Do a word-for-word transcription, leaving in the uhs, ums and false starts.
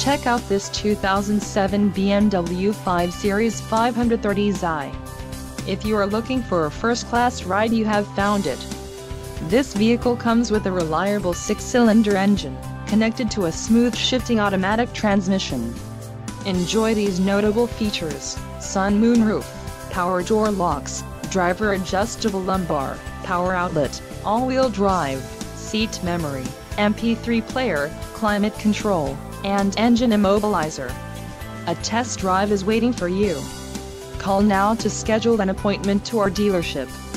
Check out this two thousand seven B M W five Series five thirty i. If you are looking for a first-class ride, you have found it. This vehicle comes with a reliable six-cylinder engine, connected to a smooth shifting automatic transmission. Enjoy these notable features: sun moonroof, power door locks, driver adjustable lumbar, power outlet, all-wheel drive, seat memory, M P three player, climate control, and engine immobilizer. A test drive is waiting for you. Call now to schedule an appointment to our dealership.